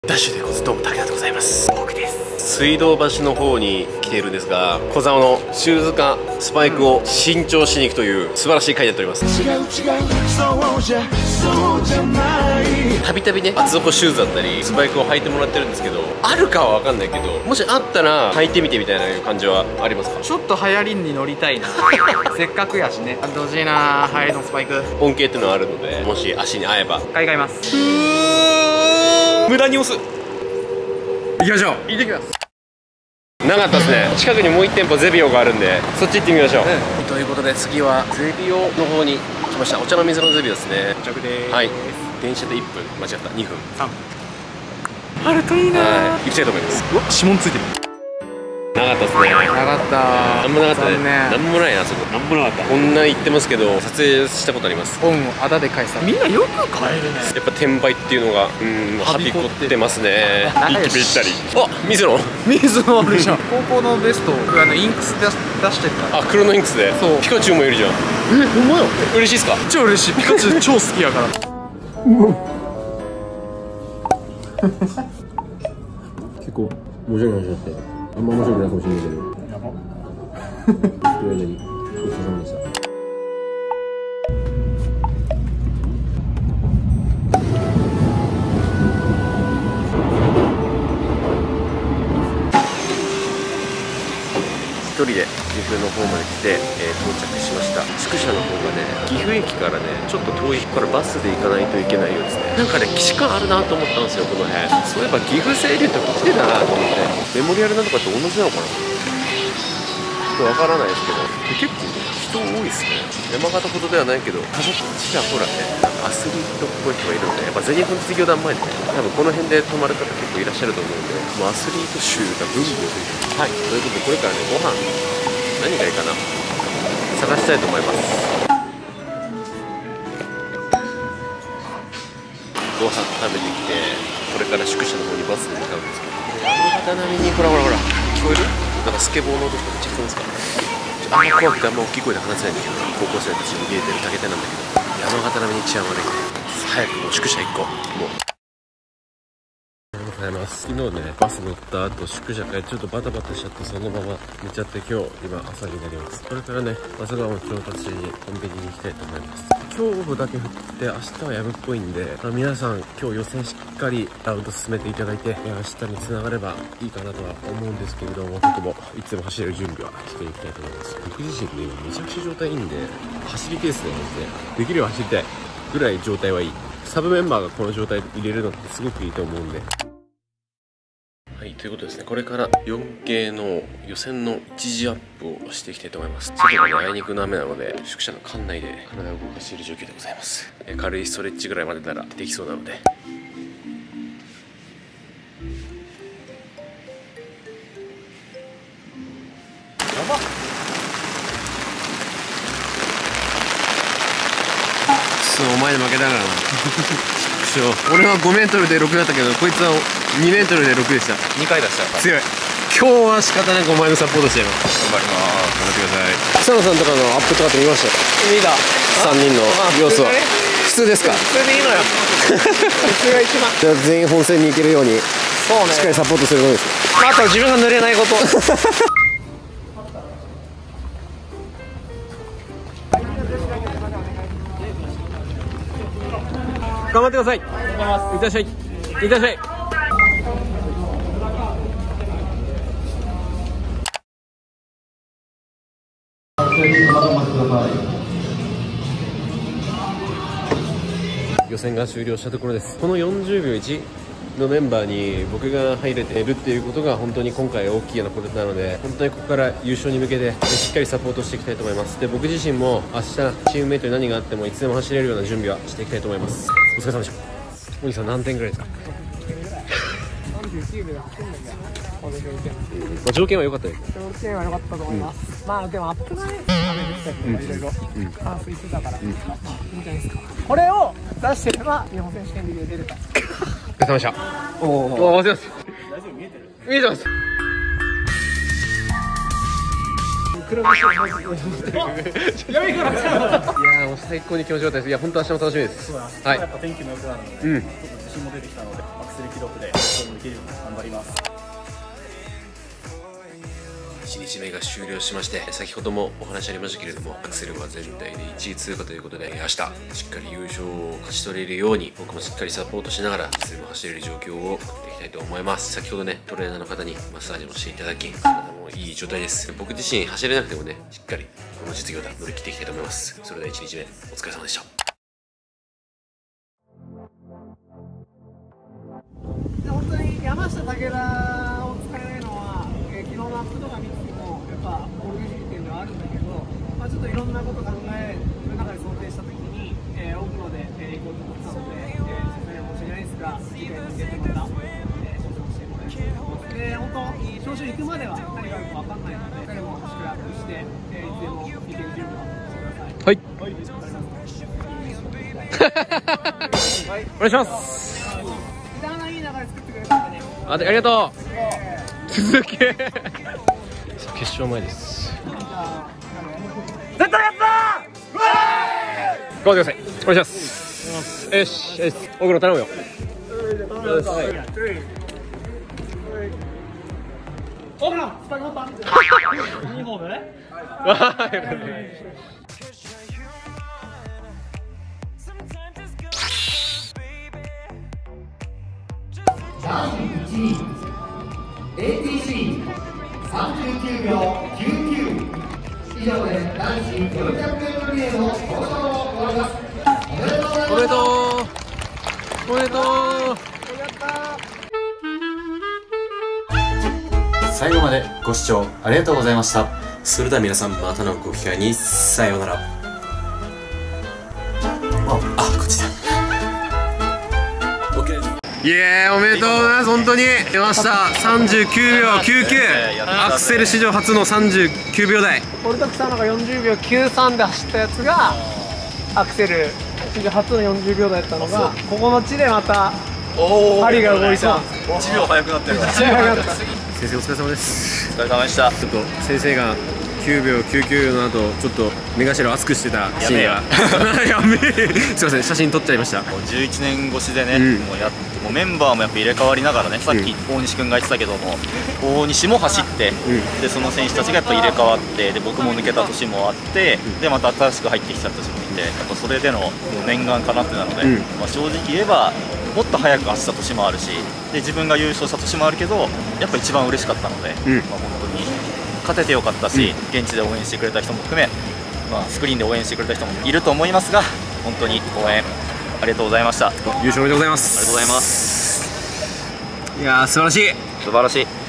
ダッシュでこずどうも武田でございます。僕です。水道橋の方に来ているんですが、小沢のシューズかスパイクを新調しに行くという素晴らしい回になっております。違う違う、そうじゃない。たびたびね、厚底シューズだったりスパイクを履いてもらってるんですけど、あるかは分かんないけど、もしあったら履いてみてみたいな感じはありますか？ ちょっと流行りに乗りたいなせっかくやしね。欲しいな、ハイのスパイク。 恩恵っていうのはあるので、もし足に合えば買い替えます。 無駄に押す。行きましょう。行ってきます。なかったですね。近くにもう1店舗ゼビオがあるんで、そっち行ってみましょう。ということで次はゼビオの方に来ました。お茶の水のゼビオですね。 到着です。 はい。電車で1分、間違った、2分、 3分あるといいな。 行きたいと思います。 うわ、指紋ついてる。 なかったですね。 なかった。 なんもなかったね。なんもないな、そこ。なんもなかった。こんな言ってますけど、撮影したことあります。 本をあだで返した。みんなよく買えるね。 やっぱ転売っていうのがはびこってますね。一気に行ったり。あ、水野あるじゃん。高校のベストインクス出してるから。 あ、黒のインクスで。そう、ピカチュウもいるじゃん。え、ほんまよ。嬉しいっすか？ 超嬉しい。ピカチュウ超好きやから。 結構面白い話だって。あんま面白くないかもしれないけど。やば。という間にごちそうさまでした。一人で岐阜の方まで来て、到着しました。宿舎の方がね、岐阜駅からねちょっと遠いからバスで行かないといけないようですね。なんかね、既視感あるなと思ったんですよ、この辺。そういえば岐阜清流と来てたなと思って。メモリアルなんとかって同じなのかな、ちょっとわからないですけど、結構人多いですね。山形ほどではないけど、ちらほらね、なんかアスリートっぽい人がいるので、やっぱ全日本実業団前でね、多分この辺で泊まる方結構いらっしゃると思うんで、もうアスリート集がブンブンという。はい、ということでこれからね、ご飯何がいいかな探したいと思います。ご飯食べてきて、これから宿舎の方にバスで向かうんですけど、山形並みにほら聞こえる？なんかスケボーの音とかめっちゃ聞こえますか？あんま怖くてあんま大きい声で話せないんだけど、高校生たちに見えてる竹田なんだけど、山形並みに治安悪い。早くもう宿舎行こう。もう昨日ね、バス乗った後宿舎帰ってちょっとバタバタしちゃって、そのまま寝ちゃって、今朝になります。これからね、朝ごはんを調達しにコンビニに行きたいと思います。今日だけ降って明日はやむっぽいんで、皆さん今日予選しっかりラウンド進めていただいて、明日につながればいいかなとは思うんですけれども、僕もいつも走れる準備はしていきたいと思います。僕自身ね、今めちゃくちゃ状態いいんで、走りペースでマジでできれば走りたいぐらい状態はいい。サブメンバーがこの状態で入れるのってすごくいいと思うんで。はい、ということですね、これから 4K の予選の一時アップをしていきたいと思います。外がね、あいにくの雨なので、宿舎の館内で体を動かしている状況でございます。軽いストレッチぐらいまでならできそうなので。やばっ。そう、お前に負けたからな。俺は5メートルで6だったけど、こいつは2メートルで6でした。2回出した。強い。今日は仕方なくお前のサポートしてやろう。頑張ります。頑張ってください。草野さんとかのアップとかって見ました？見た。3人の様子は普通ですか？普通でいいのよ。普通が一番。じゃあ全員本戦に行けるように、そうね、しっかりサポートすることです。あと自分が濡れないこと。頑張ってください。いってらっしゃい。いってらっしゃい。予選が終了したところです。この40秒1のメンバーに僕が入れているっていうことが本当に今回大きいなことなので、本当にここから優勝に向けてしっかりサポートしていきたいと思います。で、僕自身も明日チームメイトに何があってもいつでも走れるような準備はしていきたいと思います。お疲れ様でした。お兄さん何点ぐらいですか？39秒やってんだけど、条件は良かったです。条件は良かったと思います。まあでもアップがね、ダメでしたけど、いろいろ完遂してたから、いいんじゃないですか。これを出してれば日本選手権で出れた。お疲れ様でした。おお、大丈夫、見えてる？見えてます。 黒星をもうちょっと持ってる。やめから。いやもう最高に気持ちよかったです。いや本当明日も楽しみです。はい。 やっぱ天気も良くなるので、ちょっと自信も出てきたので、アクセル記録で勝負できるように頑張ります。 1日目が終了しまして、先ほどもお話ありましたけれども、アクセルは全体で1位通過ということで、明日しっかり優勝を勝ち取れるように僕もしっかりサポートしながらアクセルも走れる状況を作っていきたいと思います。先ほどねトレーナーの方にマッサージもしていただき、体もいい状態です。僕自身走れなくてもね、しっかりこの実業団乗り切っていきたいと思います。それでは1日目お疲れ様でした。 本当に山下武田を使えないのは、昨日のアップとか見てもやっぱオルガニックっていうのはあるんだけど、ちょっといろんなこと考え自分の中で想定したときに、奥野で行こうと思ってたので、説明は申し訳ないですが、次回に向けてまた挑戦してもらいたいと思います。で、本当招集行くまでは何があるか分かんないので、彼もしっかりアップして、いつでも行ける準備をしてください。 はい。 はい、 お願いします。 いい流れ作ってくれたんでね。 ありがとう。続け。決勝前です。 絶対やったー。頑張ってください。お願いします。よし、よし。奥野頼むよ。 奥野、スパイク持った？ユニフォームね。 男子1位 ATC39 秒99。以上で男子 400m リレーの表彰を終わります。おめでとうございます。 おめでとう。 最後までご視聴ありがとうございました。 それでは皆さんまたのご機会にさようなら。こっちだ。イエーイ、おめでとうございます。本当に出ました。39秒99。アクセル史上初の39秒台。 俺と草野が40秒93で走ったやつがアクセル史上初の40秒台だったのが、ここの地でまた針が動いた。 1秒速くなってるから。 先生お疲れ様です。 お疲れ様でした。 ちょっと先生が9秒99の後ちょっと目頭を熱くしてたシーンがやめえすいません、写真撮っちゃいました。 もう11年越しでね、もうメンバーもやっぱ入れ替わりながらね、さっき大西君が言ってたけども、大西も走って、でその選手たちがやっぱ入れ替わって、で僕も抜けた年もあって、でまた新しく入ってきた人たちもいて、やっぱそれでの念願かなってなので、正直言えばもっと早く走った年もあるし、で自分が優勝した年もあるけど、やっぱ一番嬉しかったので、本当に勝ててよかったし、現地で応援してくれた人も含め、スクリーンで応援してくれた人もいると思いますが、本当に応援ありがとうございました。 優勝おめでとうございます。 ありがとうございます。 いやー素晴らしい。 素晴らしい。